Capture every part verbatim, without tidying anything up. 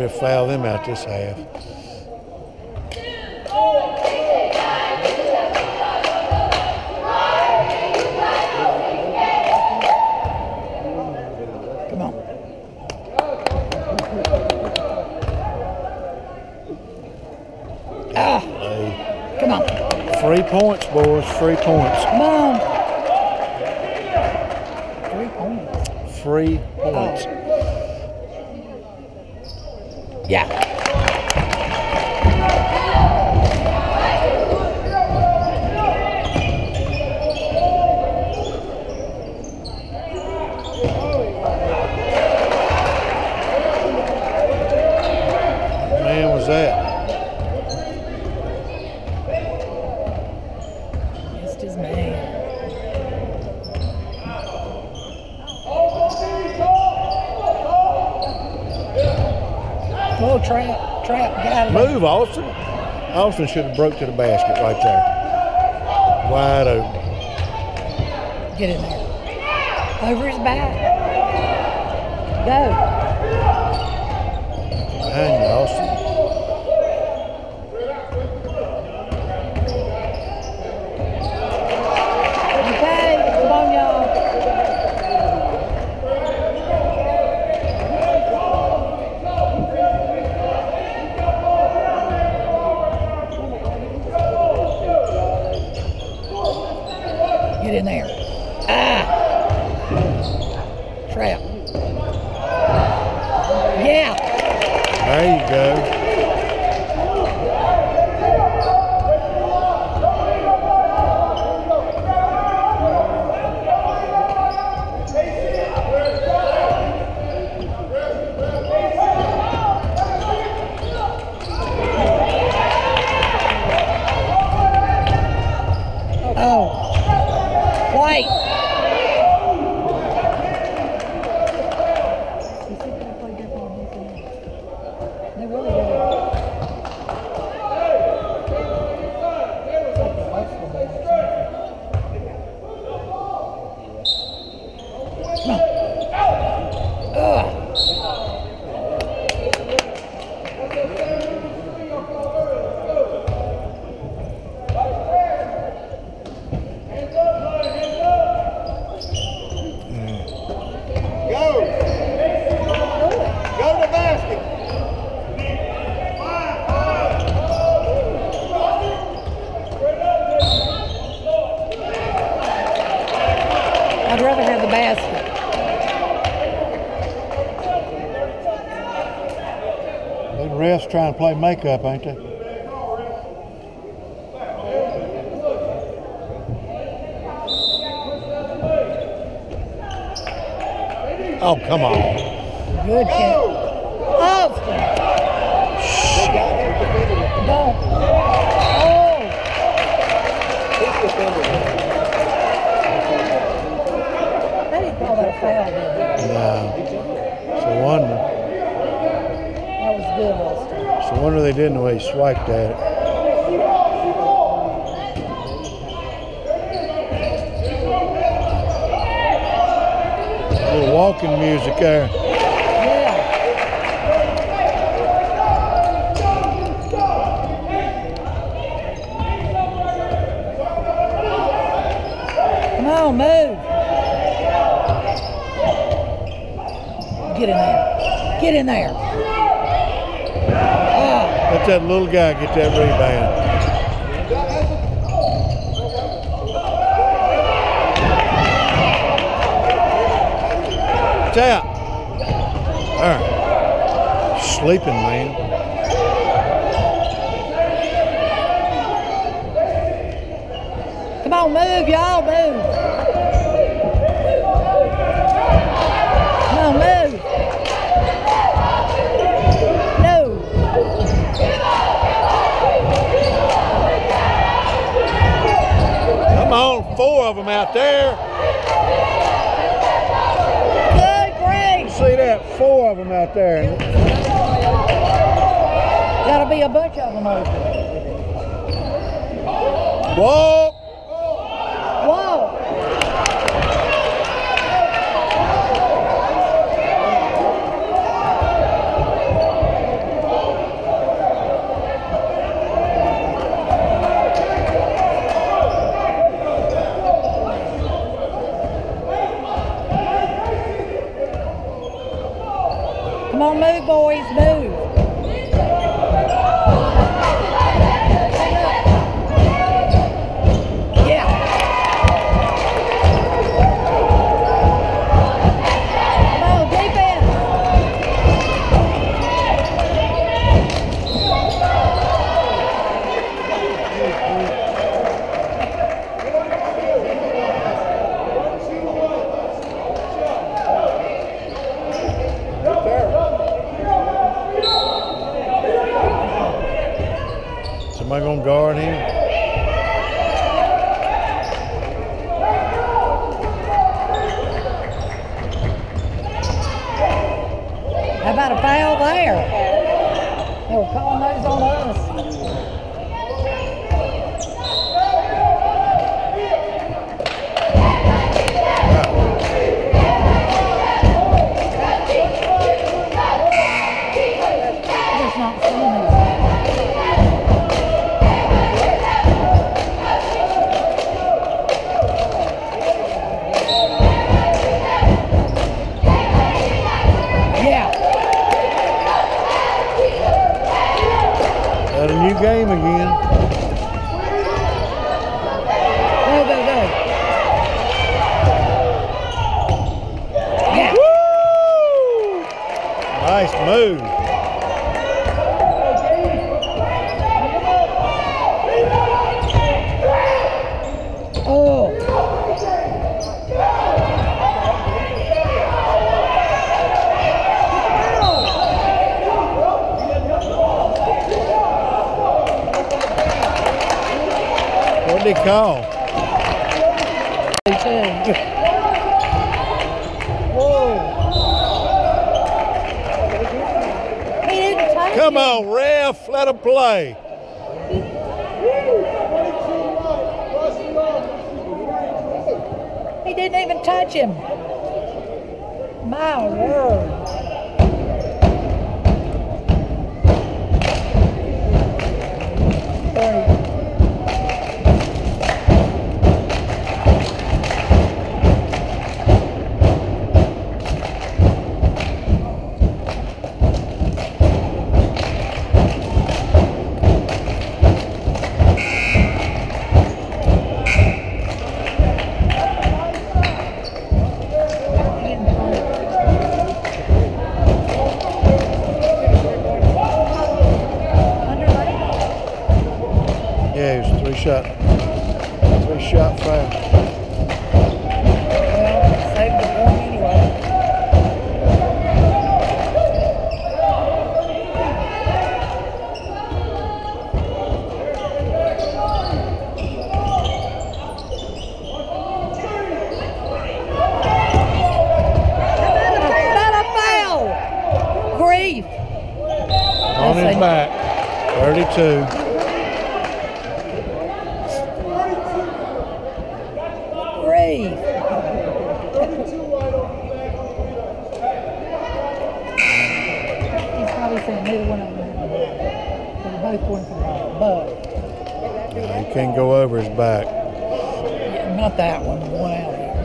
to foul them out this half. Come on. Ah. Hey. Come on. Three points, boys. Three points. Come on. Three points. Three points. Oh. Yeah. Man, was that? It's just man. Oh, trap, trap, got it. Move, Austin. Austin should have broke to the basket right there. Wide open. Get in there. Over his back. Go. Behind you, Austin. Okay, come on, y'all. Get in there. Ah! Trap. Yeah. There you go. Oh. White. They really do. Come on. Ugh. I'd rather have the basket. The refs trying to play makeup, ain't they? Oh, come on. Good kick. Austin. Don't. Oh. They didn't call that a foul, did they? No. It's a wonder. That was good, Austin. It's a wonder they didn't the way he swiped at it. A little walking music there. Yeah. Come on, move. Get in there. Get in there. Ah. Let that little guy get that rebound. It's out. All right. Sleeping, man. Come on, move, y'all, move. Come on, move. No. Come on, four of them out there. Good break. See that? Four of them out there. Gotta be a bunch of them open. Whoa! Whoa. Come on, move, boys, move. Yeah. Come on, defense. Somebody gonna guard him? How about a foul there? They were calling those on us. Just not seeing these. Got a new game again. Go, go, go. Yeah. Woo! Nice move. Oh. What'd they call? Whoa. He didn't touch Come him. on, ref, let him play. He didn't even touch him. My word. Sorry. Yeah, it was three shot, three shot foul. Well, saved the point anyway. Not a foul! Grief! On his back, thirty-two. Grief! He's probably saying neither one of them. They're both going for the ball, but Yeah, he can't go over his back. yeah, not that one. The one out here.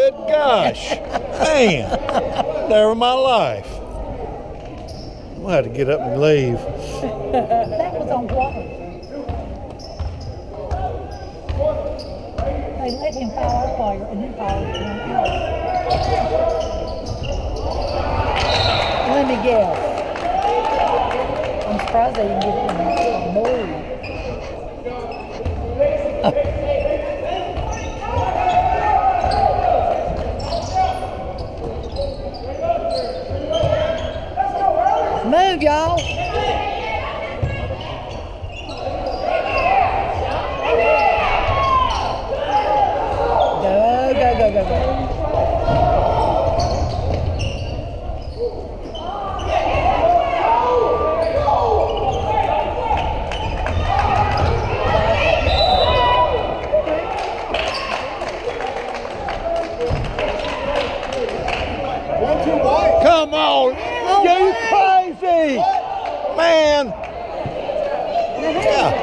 Good gosh. Man, there of my life. We'll have to get up and leave. That was on water. They let him foul our player and then foul him out. Let me guess. I'm surprised they didn't get it in the move. Move, y'all. Go, go, go, go, go. Come on. You crazy. Man. Yeah.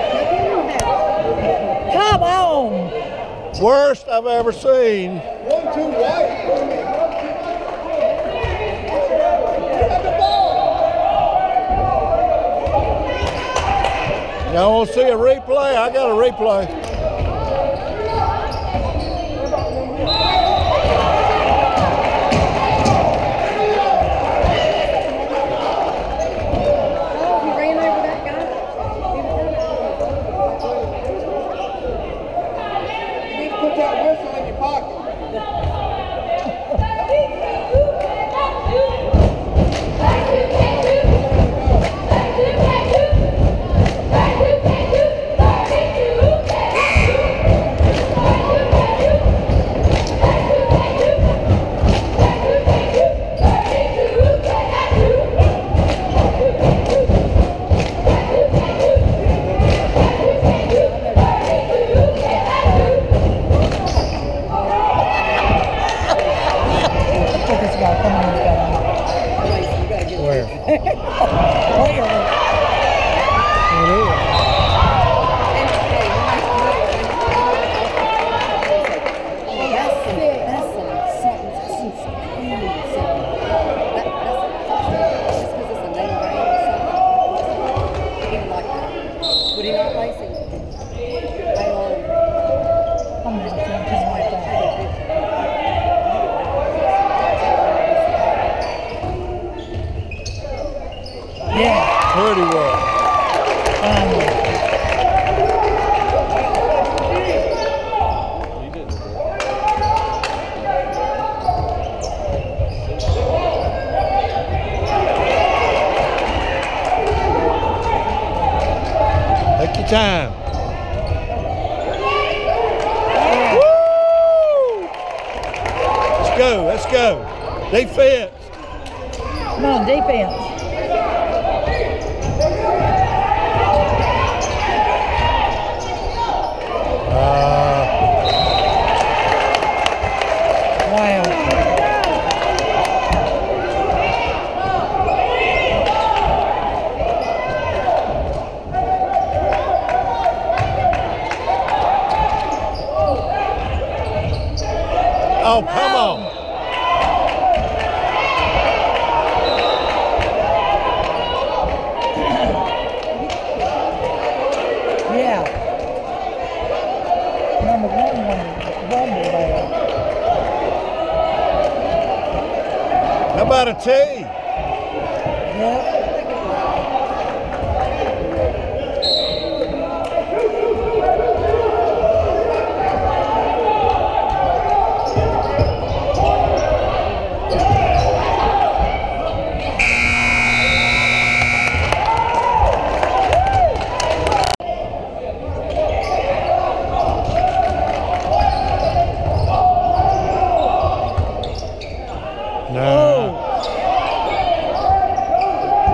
Come on. Worst I've ever seen. One, two, white. Y'all want to see a replay? I got a replay. Put that whistle in your pocket. Where? Where? Would he not race him? I'm not saying just like that. Yeah. Pretty well. Um, Take your time. yeah. Woo! Let's go. Let's go. Defense. Come on, defense. Uh, Wow. oh, come on. Yeah. Number one wanted rumble there. How about a tee? Yep. No.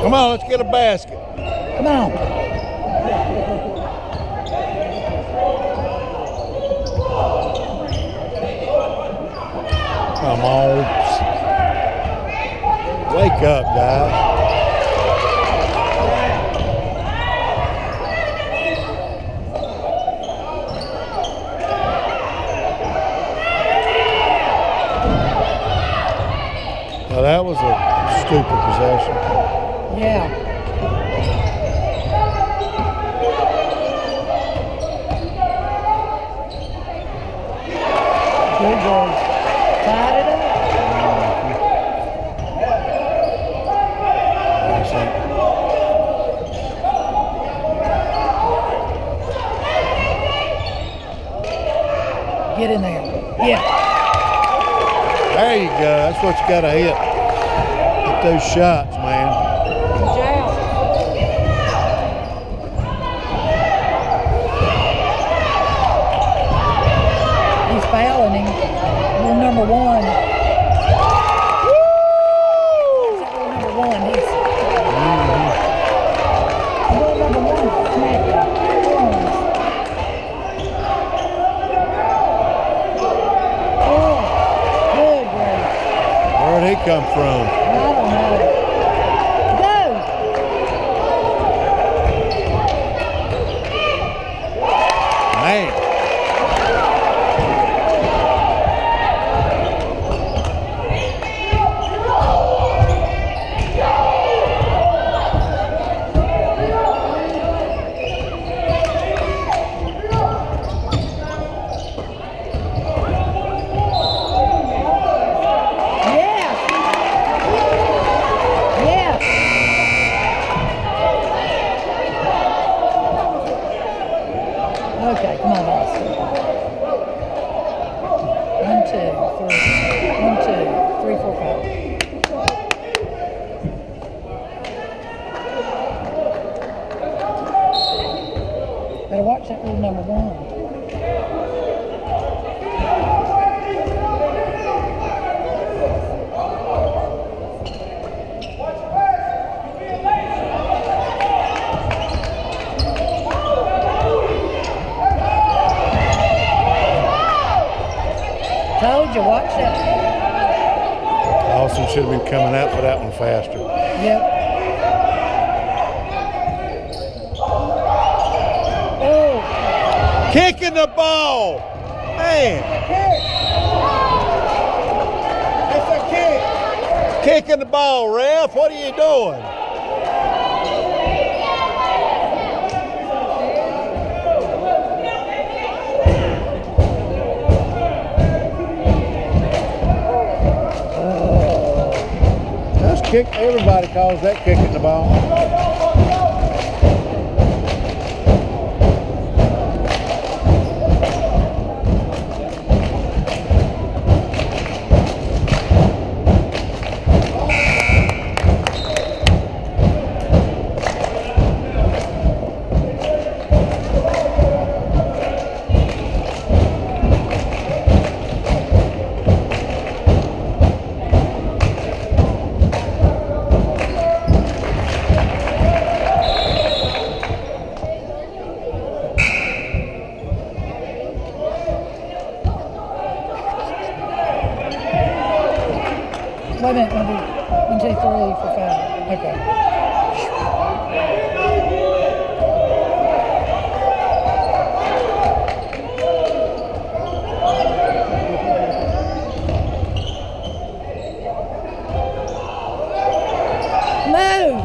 Come on, let's get a basket. Come on. Come on. Wake up, guys. Well, that was a stupid possession. Yeah. Good boys. Tied it up. Get in there. Yeah. There you go. That's what you got to hit. Hit those shots, man. Good job. He's fouling him. Rule number one. Woo! Rule number one. He's. Rule number one. Smack him. Oh, good, Greg. Where'd he come from? I don't know. Go! Man. Yeah! Yeah! Okay, come on, Austin. One, two, three. One, two, three, four, five. Better watch that rule number one. Told you, watch that. Austin should have been coming out for that one faster. Yep. Oh, Kicking the ball. Man. It's a kick. Kicking the ball, ref. What are you doing? That's kick. Everybody calls that kicking the ball. wait a minute. One, two, one, two, three, four, five. Okay. Move!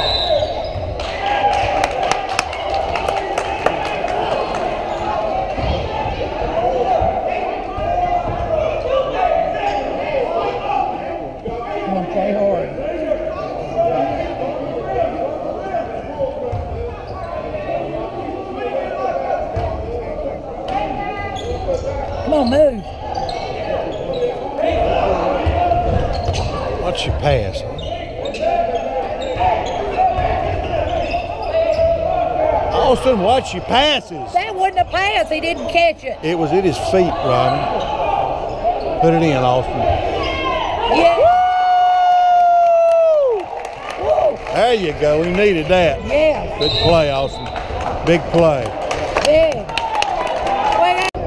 Come on, play hard. Come on, move. What's your pass? Austin, watch your passes. That wasn't a pass. He didn't catch it. It was at his feet, Ronnie. Put it in, Austin. Yeah. Woo! Woo! There you go. We needed that. Yeah. Good play, Austin. Big play. Big. Swing it.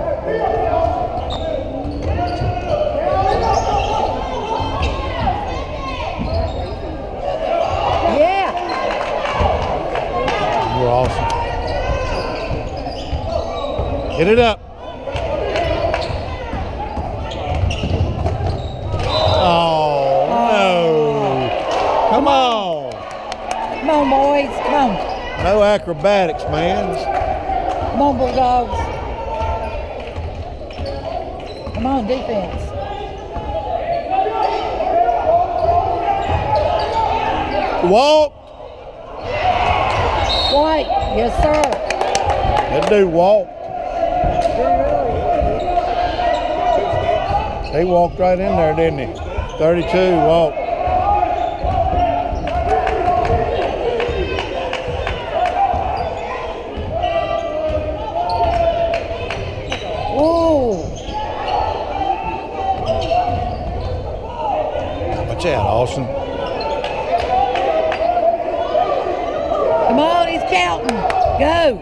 Yeah. You're awesome. Get it up. Oh, no. Come on. Come on, boys. Come on. No acrobatics, man. Come on, Bulldogs. Come on, defense. Walk. White. Yes, sir. That dude walked. He walked right in there, didn't he? thirty-two walked. Whoa. Watch out, Austin. Come on, he's counting. Go.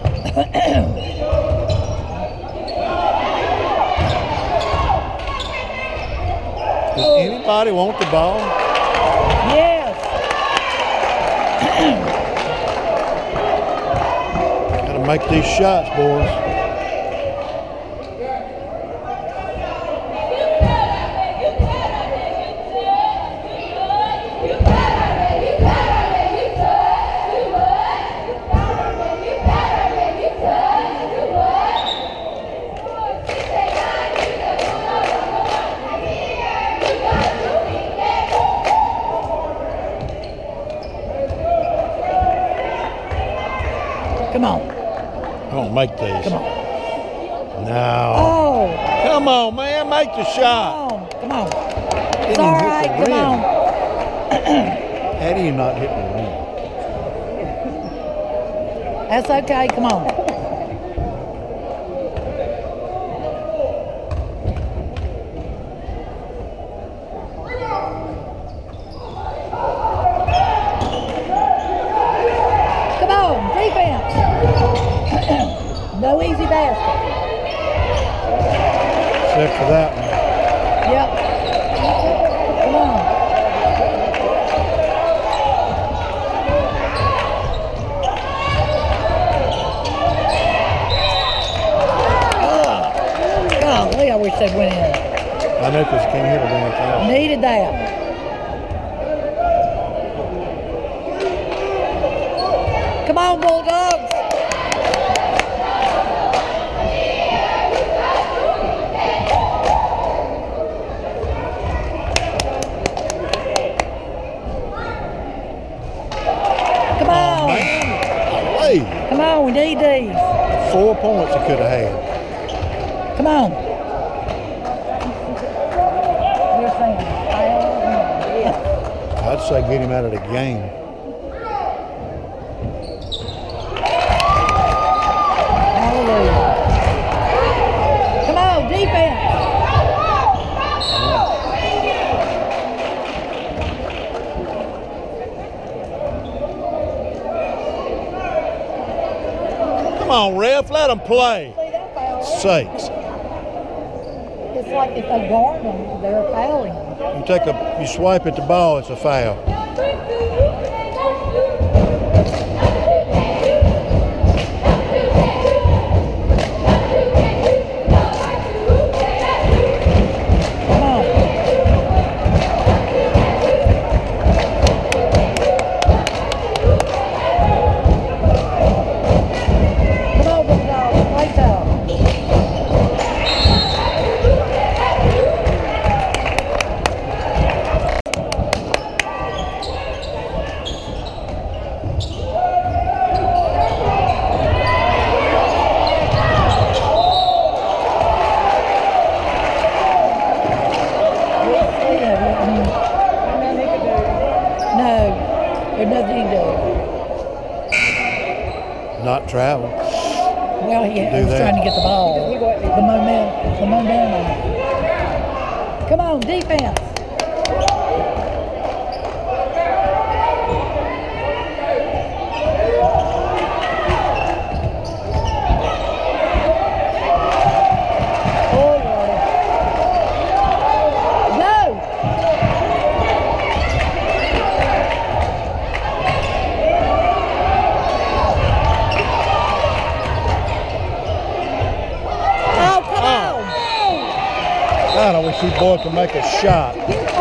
Does anybody want the ball? Yes. Gotta make these shots, boys. Come on. Come on, make these. Come on. No. Oh. Come on, man, make the shot. Come on. Come on. Didn't It's even all hit the right. Come rim. on. How do you not hit the rim? That's okay. Come on. Come on, defense. No easy basket. Except for that one. Yep. Come on. Golly, I wish they'd went in. I know because you can't hit a damn thing. Needed that. Come on, Bulldogs. Come on. Man, golly. Come on, we need these. Four points he could have had. Come on. You're saying, yeah. I'd say get him out of the game. Hallelujah. Come on, defense. Come on, ref, let them play. See that foul? Sakes. It's like if they guard them, they're fouling them. You take a, you swipe at the ball, it's a foul. Come on. Come on, Bulldogs. Lights out. No, there's nothing you can do. Not travel. Well, yeah, Do I was that. trying to get the ball. The momentum. The momentum. Come on, defense. see boy can make a shot.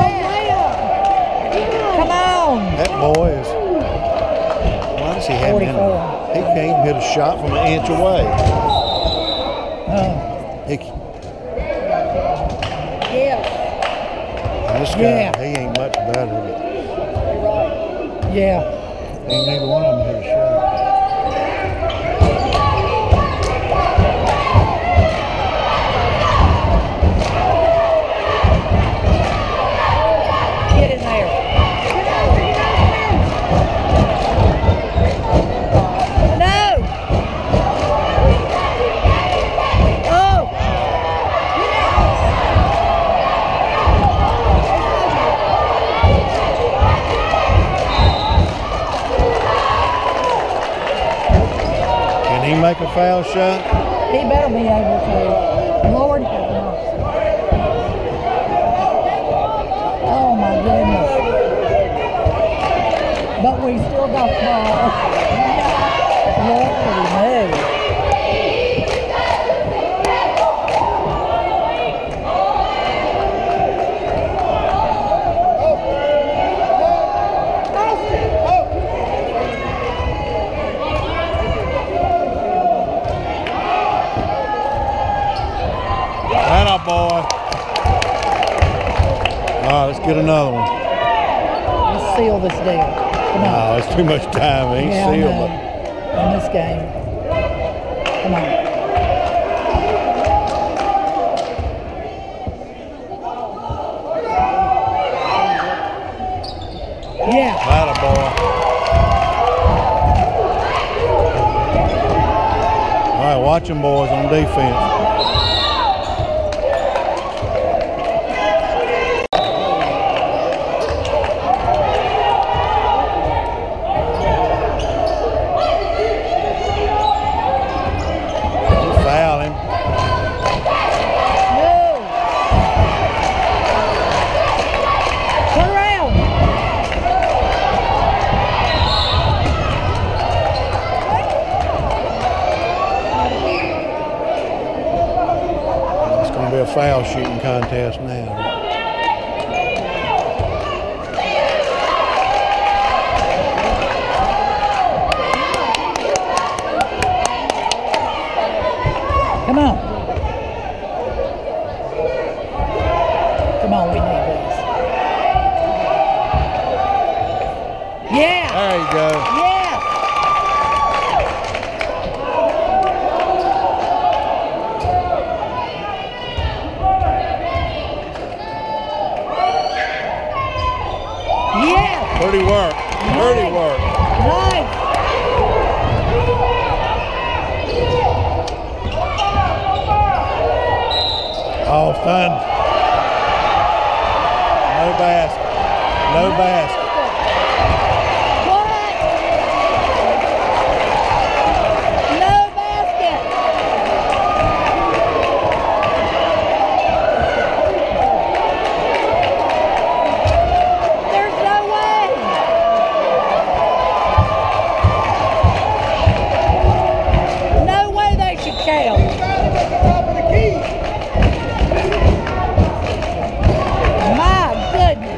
Come on. That boy is. Why does he have him? forty-four. He can't even hit a shot from an inch away. Oh, He, Yeah. this guy, Yeah. he ain't much better, but You're right. yeah. ain't neither one of them hit a shot. Get in there. No. Oh. Can he make a foul shot? He better be able to. Lord have mercy. Oh my goodness. But we still got the ball. Lord me. Atta boy. All right, let's get another one. Let's seal this deal. Come on. No, it's too much time. He ain't Yeah, I sealed know. it. In this game. Come on. Yeah. Atta boy. All right, watch them boys on defense. Foul him. No. Turn around. It's going to be a foul shooting contest now. Come on. Come on, we need this. Yeah. There you go. Yeah. Yeah. Pretty work. Pretty Nice. work. Nice. Off done. No basket. No basket. What? No basket. There's no way. No way they should count. Top of the key. My goodness.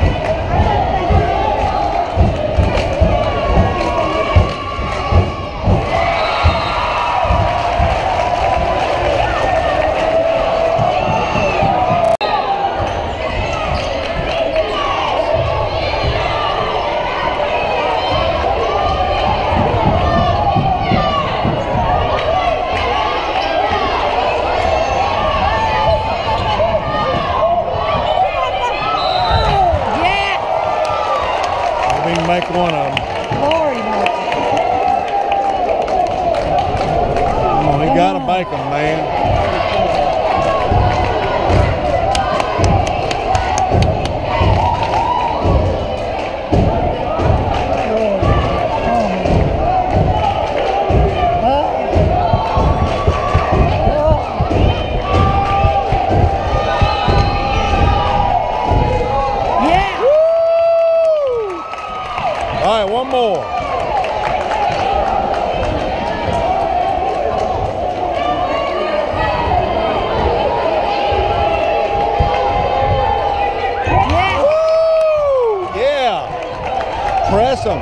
Yeah. Maybe he can make one of them. Lordy mercy. Come on, he got to make them, man. All right, one more. miss them.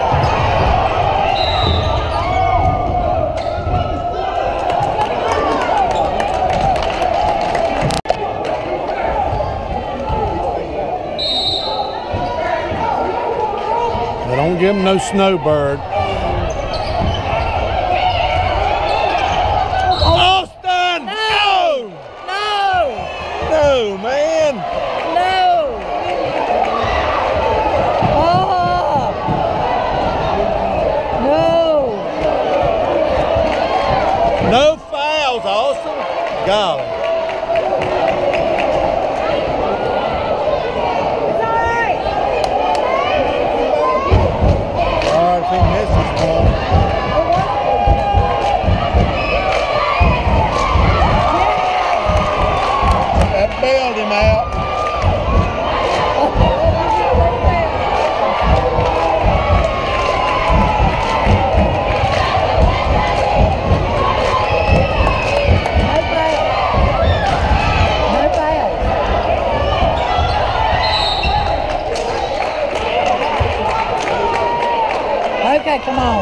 They don't give them no snowbird. Austin! No! No! No, man. No! Oh! No! No fouls, Austin. Golly. All right, if he misses one. That bailed him out. Okay, come on.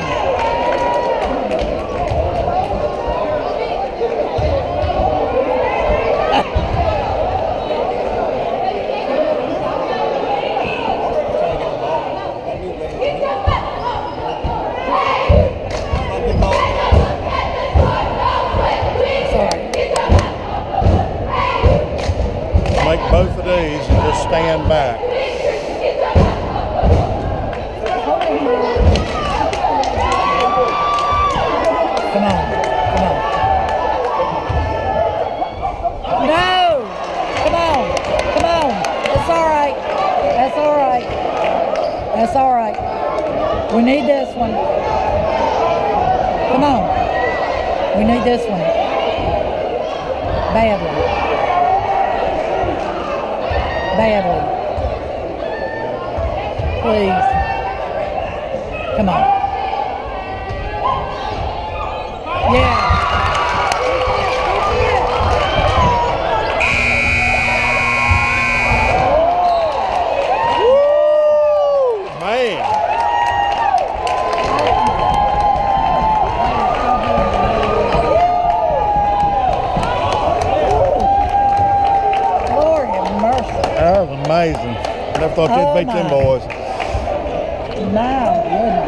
Make both of these and just stand back. Come on, come on. No! Come on, come on. It's all right. That's all right. That's all right. We need this one. Come on. We need this one. Badly. Badly. Please. Come on. Yeah. Woo! Man. Lord have mercy. That was amazing. Never thought Oh, they'd beat them my. boys. My goodness.